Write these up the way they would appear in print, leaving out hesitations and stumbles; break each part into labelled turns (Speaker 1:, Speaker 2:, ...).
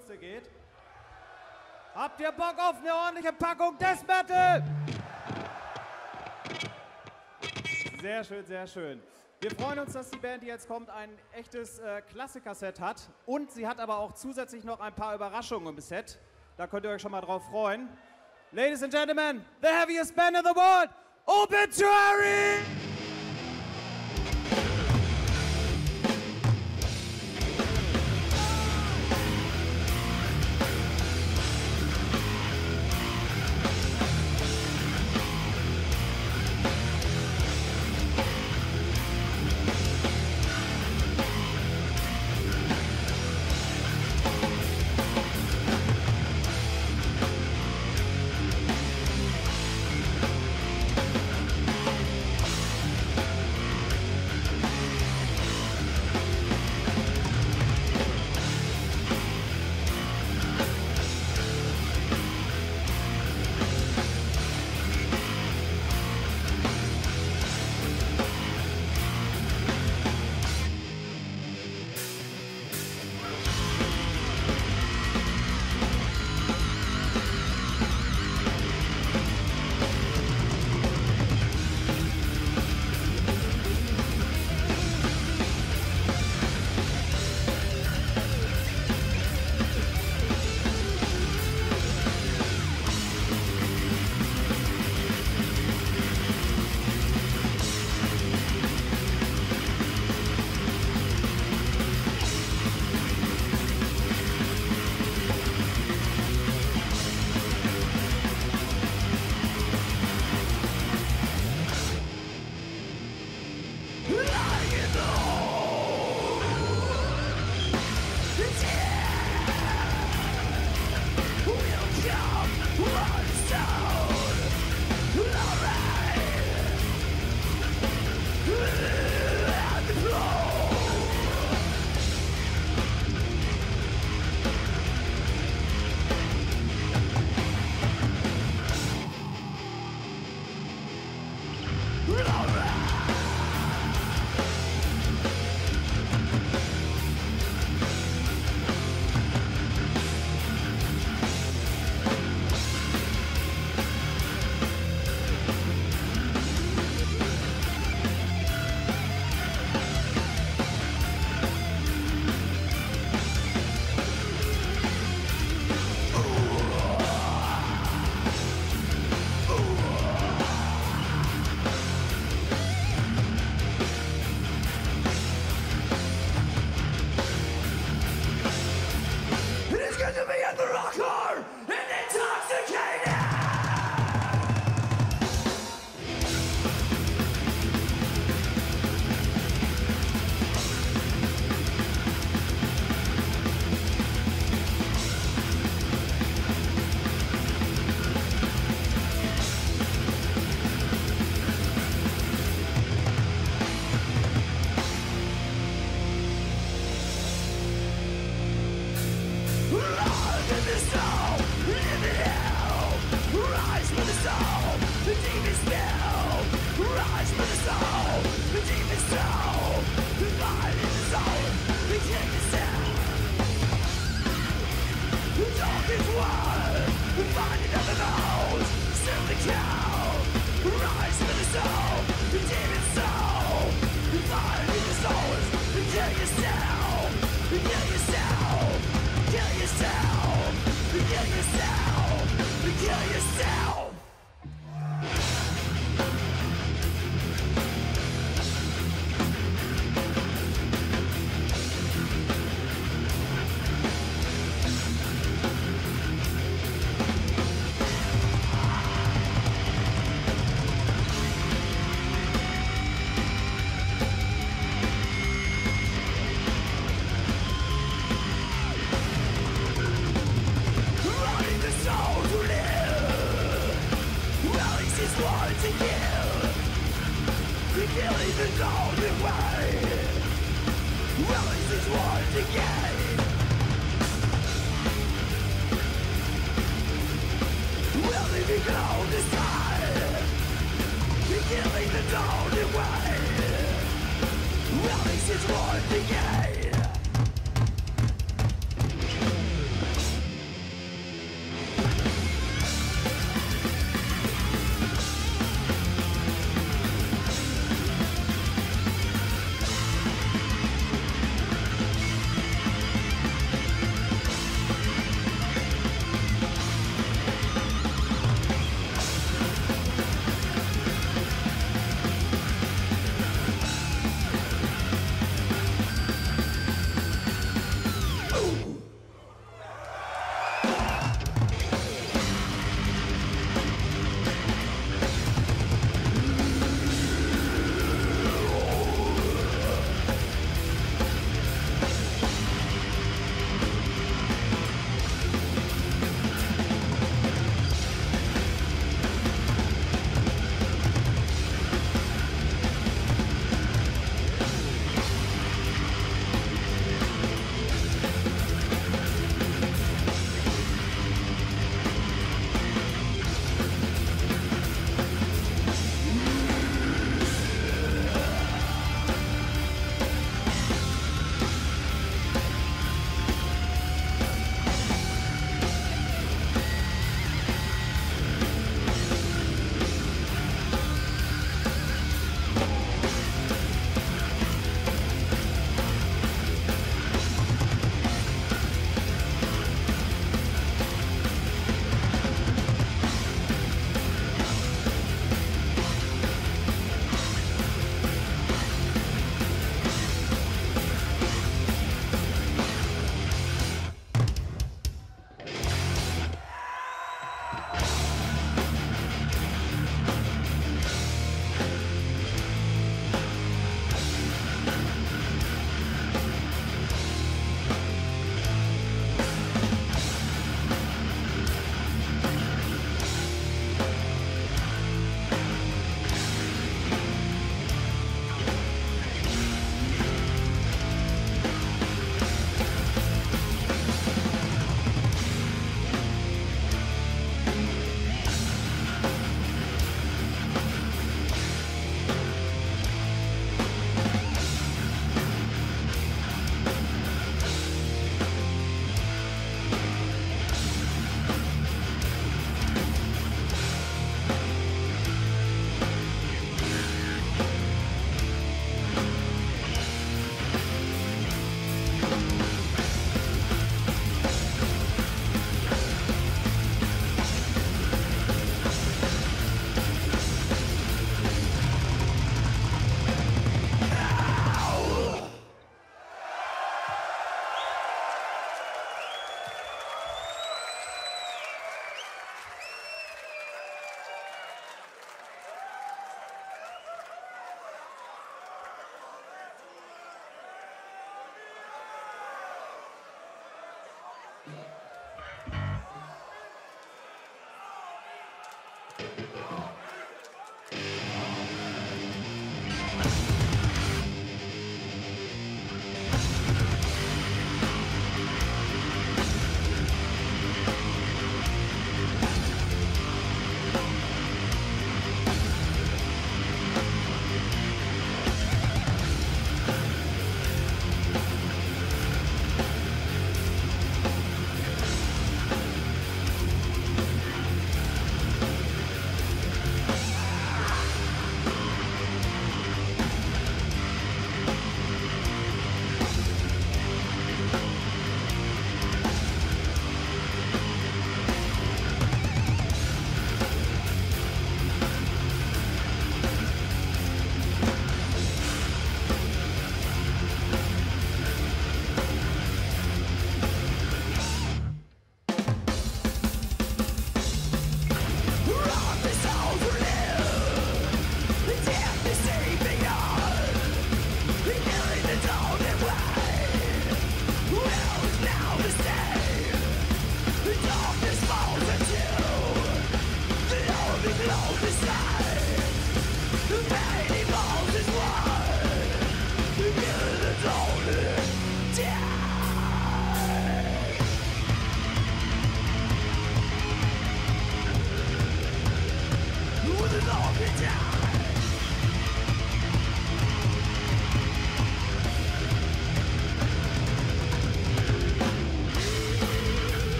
Speaker 1: Coolste geht. Habt ihr Bock auf eine ordentliche Packung Death Metal? Sehr schön, sehr schön. Wir freuen uns, dass die Band, die jetzt kommt, ein echtes Klassiker-Set hat. Und sie hat aber auch zusätzlich noch ein paar Überraschungen im Set. Da könnt ihr euch schon mal drauf freuen. Ladies and Gentlemen, the heaviest band in the world, Obituary!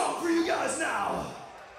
Speaker 2: song for you guys now.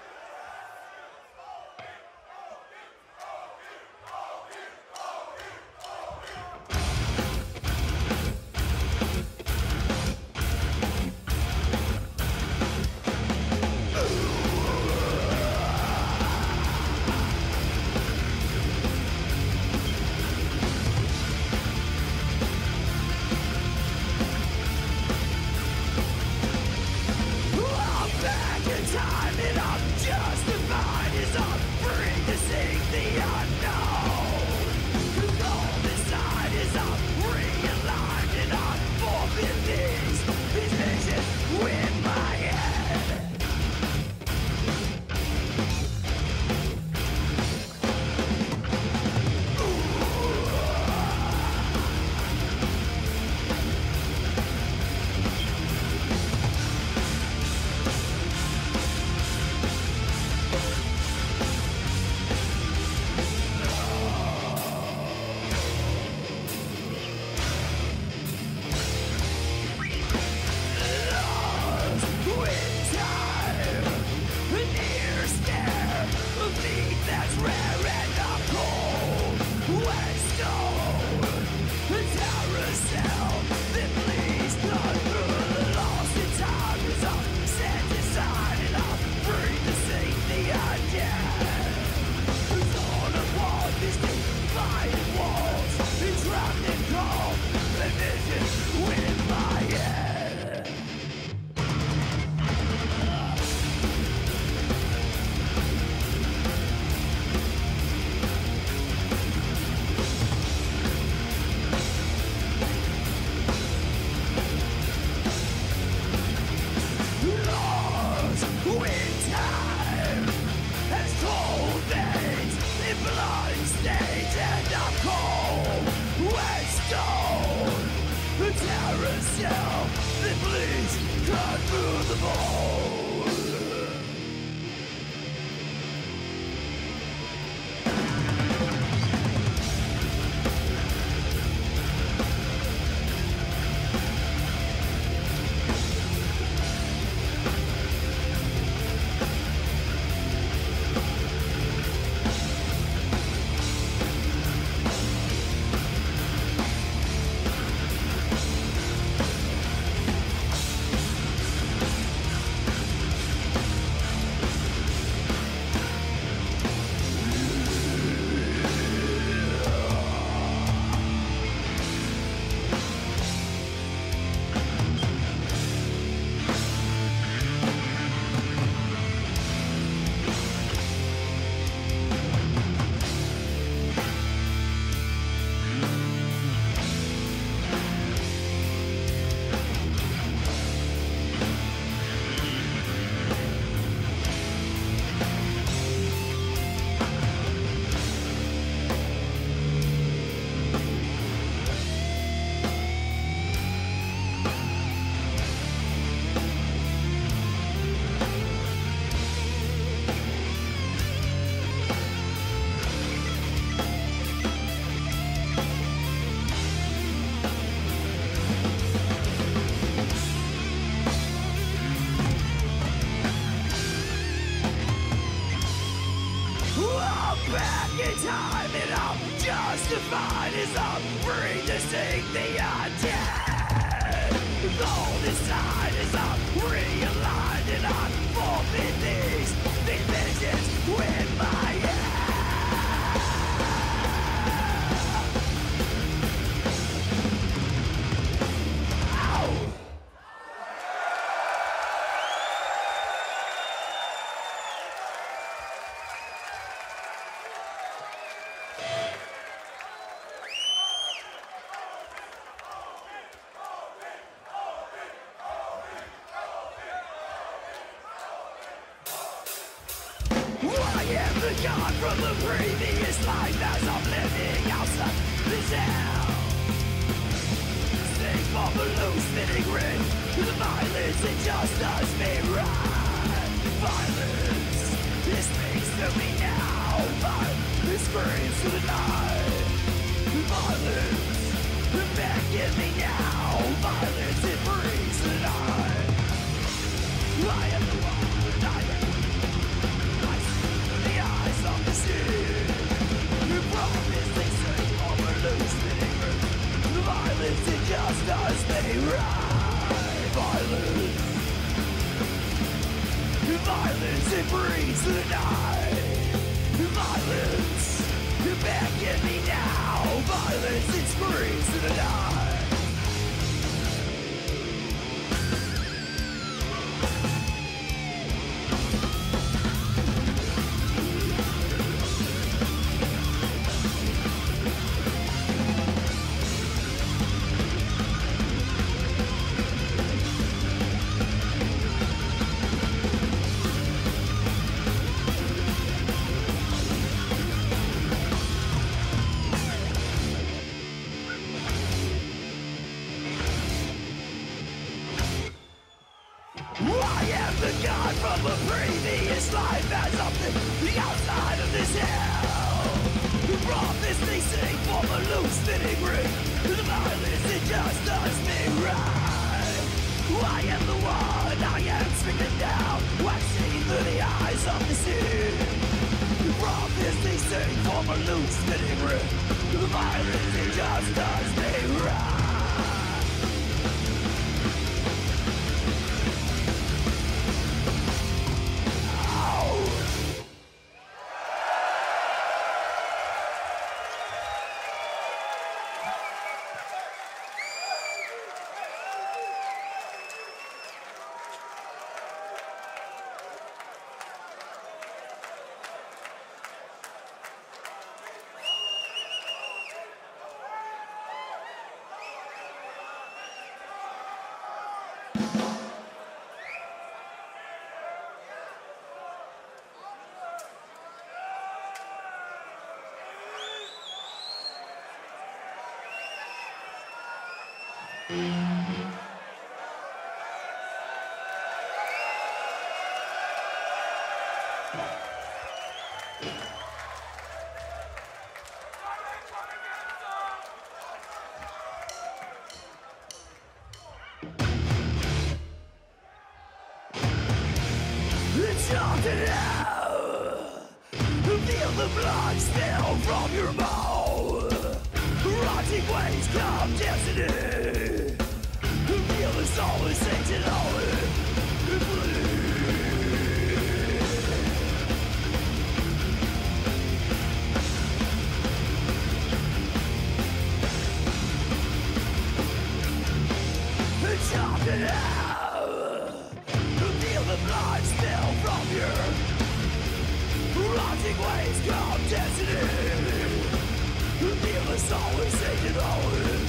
Speaker 3: justified as I'm free to sing the undead. All this time as I'm realigned and I'm forming these visions with my head. Ow! I am the god from the previous life as I'm living outside this hell. Things fall below spinning ring. The violence and justice may run. Violence, this speaks to me now. Violence screams to the night. Violence, beckon me now. Violence, it brings the night. I am the one. violence, it breathes through the night. Violence, you beckon me now. Violence, it screams through the night. I am the god from a previous life as of the outside of this hell. From this they sing from a loose fitting ring. The violence it just does me right. I am the one, I am stricken down, waxing through the eyes of the sea. From this they sing from a loose fitting ring. The violence it just does me right. Feel the blood spill from your mouth. Rotting waves come destiny. Feel the soul is sainted holy. Chop it out. Feel the blood spill from your rotting waves come destiny. Feel the soul is sainted holy.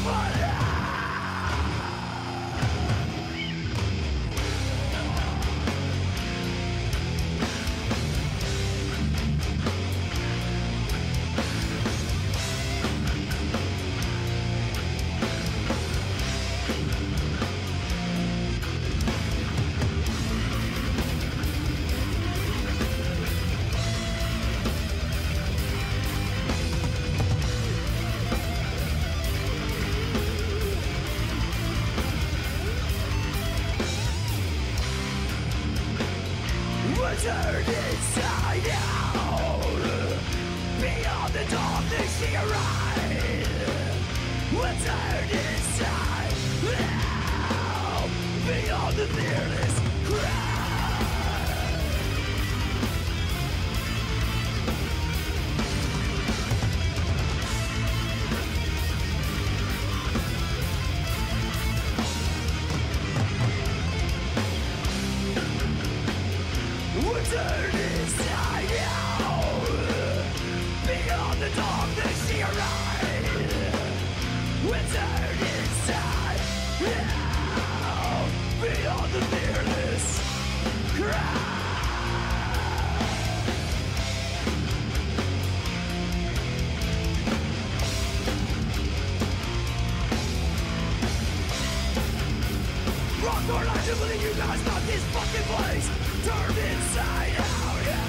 Speaker 3: Turned inside out. Beyond the darkness she arrived. We're turned inside out. Beyond the fearless crowd. Turn inside out. Beyond the darkness she arrived. We're turned inside out. Beyond the fearless crowd. Rock for life to believe you guys got this fucking place turned inside out, yeah.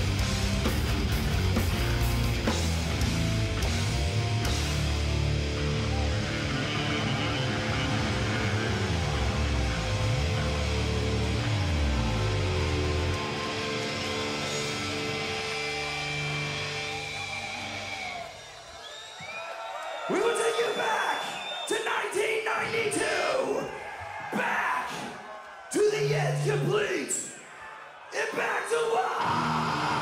Speaker 3: We will take you back to 1992. Back to the end complete. And back to life!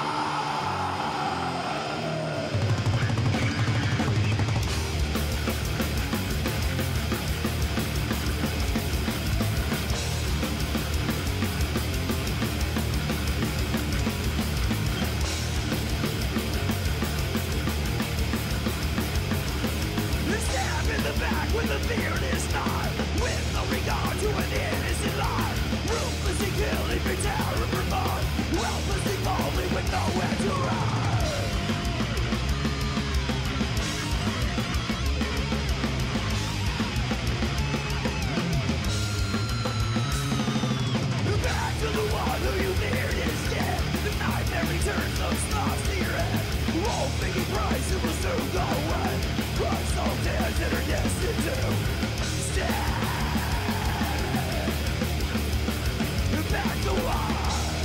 Speaker 3: The stab in the back with a fearless knife, with no regard to an innocent life. Ruthlessly killing for terror for fun, helplessly falling with nowhere to run. Back to the one who you feared is dead. The nightmare returns, those thoughts to your head. Won't think it price, it will soon go away. Christ, all dead that are destined to stand. Back to life.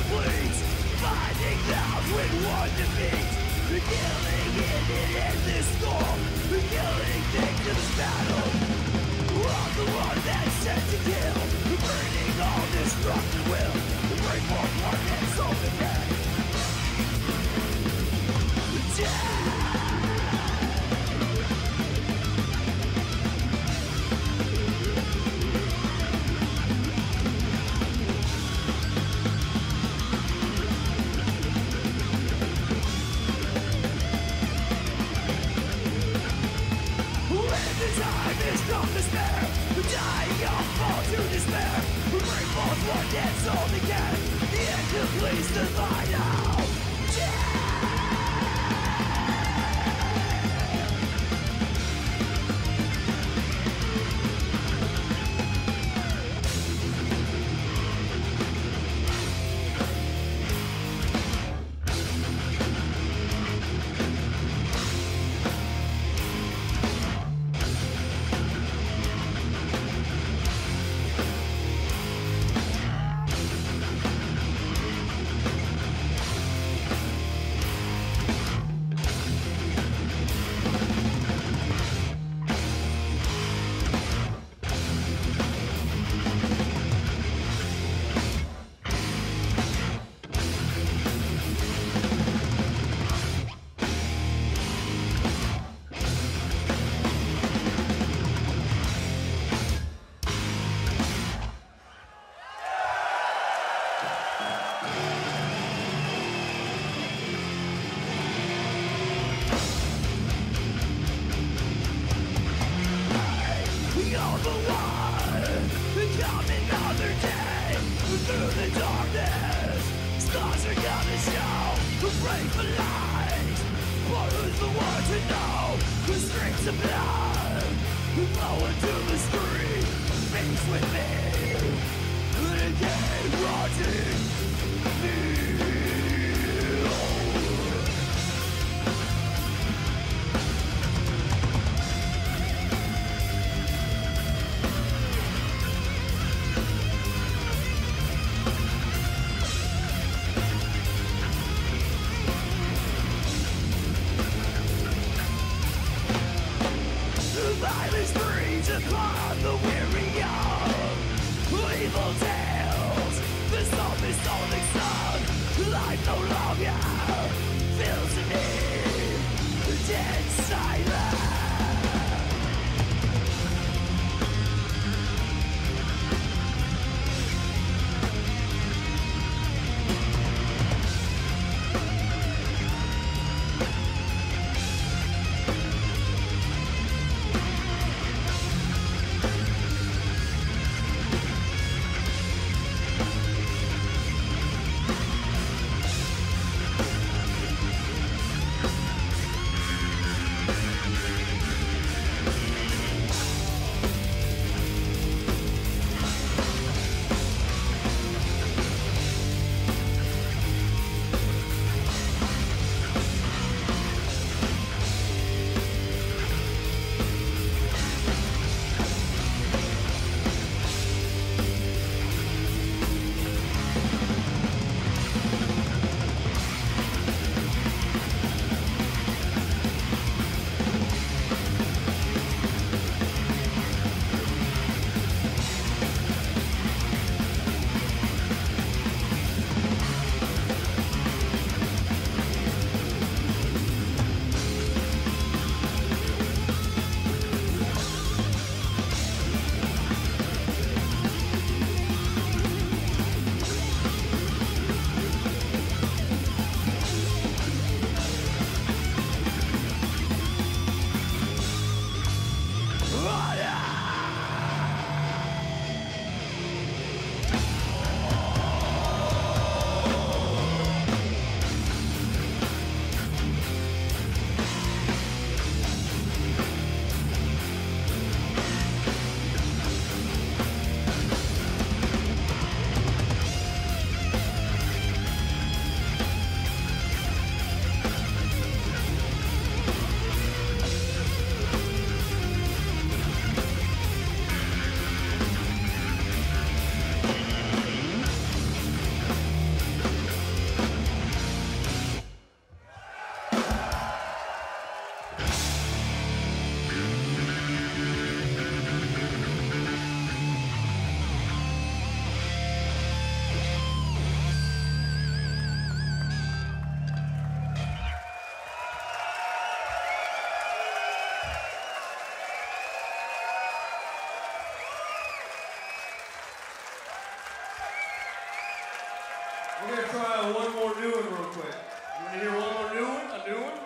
Speaker 3: bleeds, finding out when one defeats. The killing in endless storm, the killing things in this battle. I'm the one that's set to kill, burning all destructive will, break more one and soul the dead. From despair, dying of fall to despair. Break falls one dead soul again. The end completes the final. Violence breeds upon the weary young. Evil tales, the psalmist all exalt.
Speaker 2: We're gonna try one more new one real quick. You wanna hear one more new one? A new one?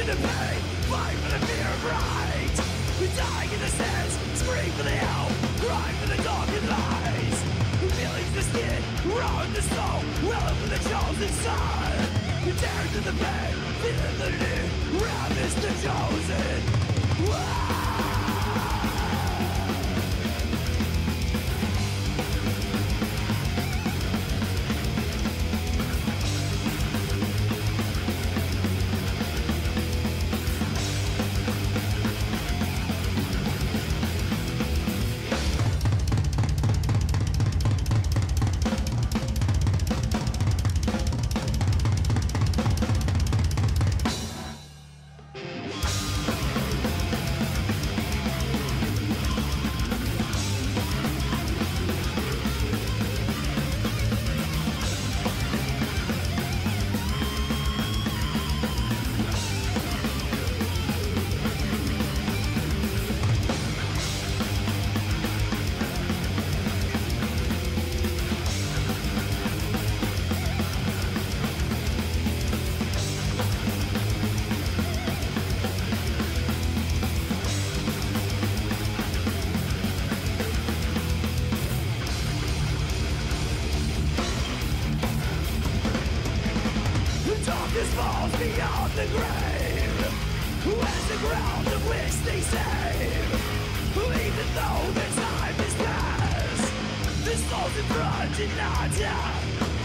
Speaker 3: the pain, fight for the fear of right. Dying in the sense, scream for the help, cry for the dark and lies. Feelings the skin, raw in the soul, well for the chosen son. Tearing to the pain, feeling the need, ravished the chosen. Darkness falls beyond the grave, as the ground of which they save. Even though the time is past, the souls in front did not die.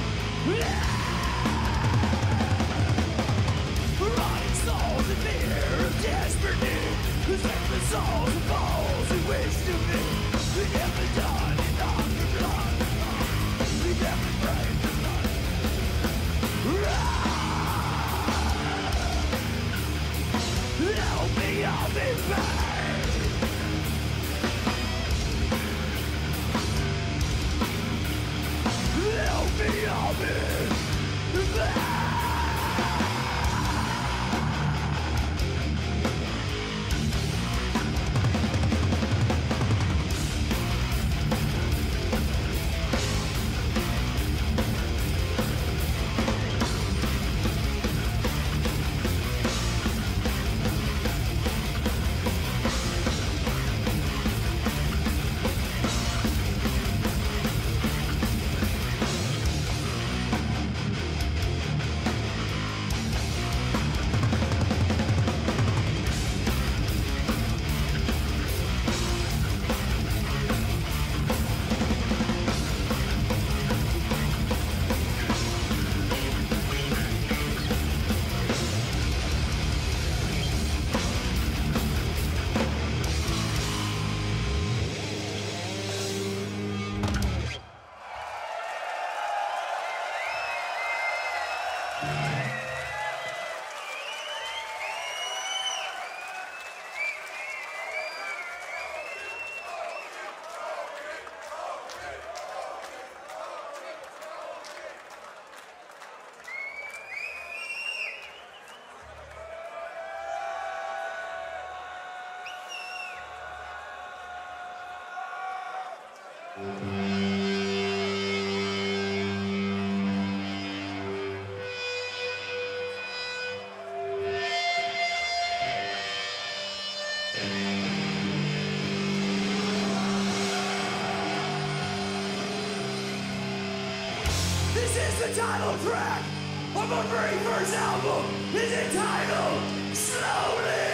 Speaker 3: Rotting souls in fear of desperate need, sacred souls of foes who wish to be. We never done enough for blood, we never prayed for blood. Help me, I'll be back. Help me, I'll be back. This is the title track of our very first album. Is entitled Slowly.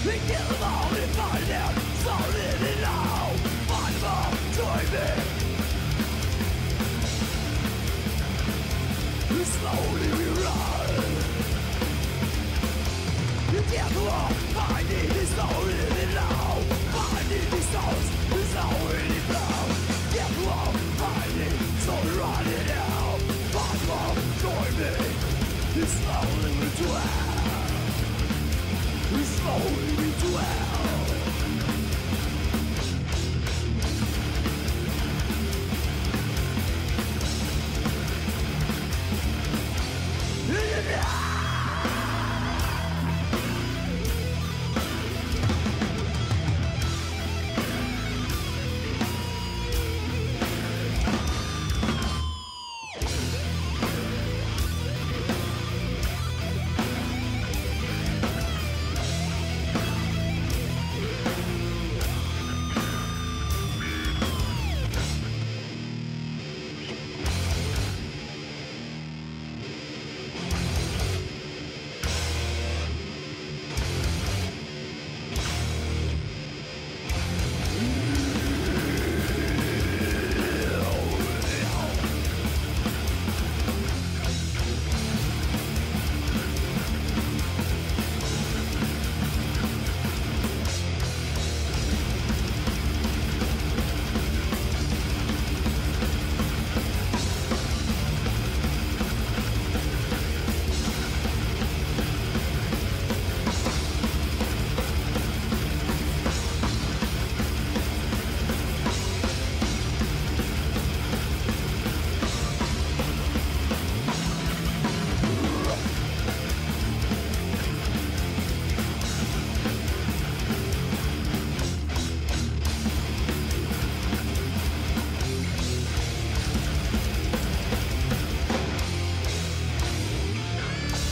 Speaker 3: They kill them all and find out, solid and low. Find them all, join me. Slowly we run. The death wall, finding is solid and low. Finding these souls is already blown. Death wall, finding, so running out. Find them all, join me. Slowly we dwell. Slowly we dwell.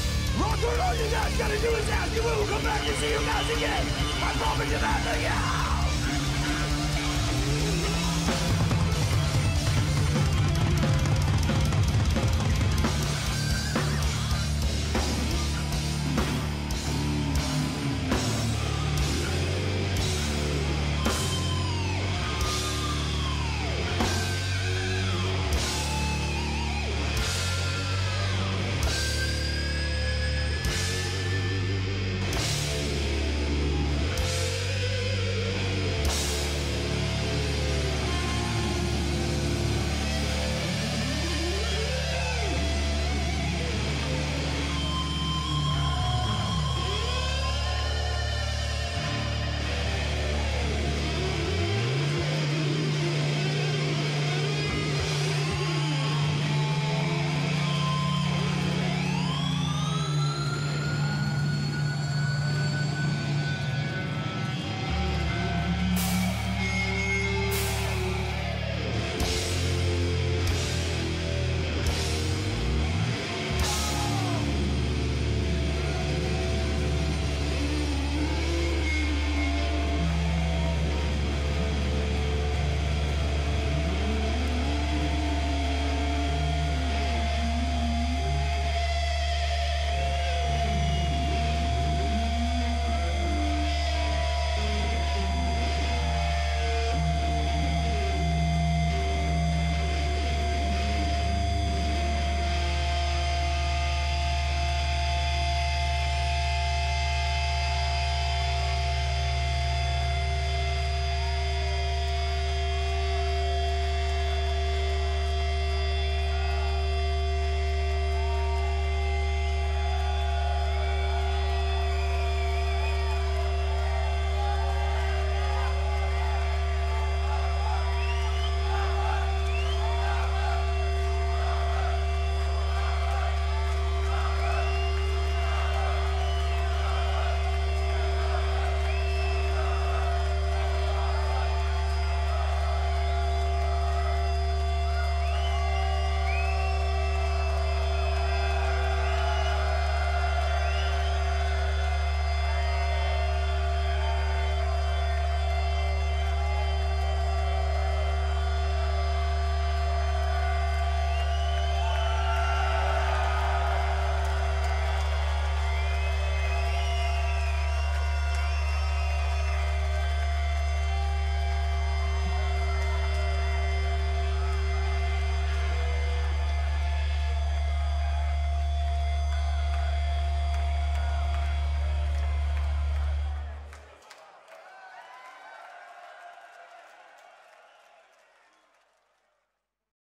Speaker 3: All you guys gotta do is ask you, we will come back and see you guys again. I'm popping you back again.